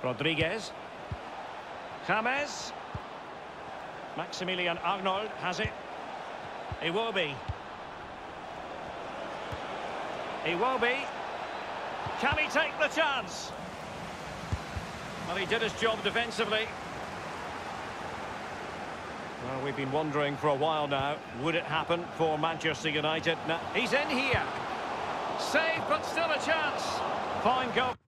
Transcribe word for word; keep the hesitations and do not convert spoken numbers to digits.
Rodriguez. James. Maximilian Arnold has it. Iwobi. Iwobi. Can he take the chance? Well, he did his job defensively. Well, we've been wondering for a while now, would it happen for Manchester United? Now, he's in here. Save, but still a chance. Fine goal.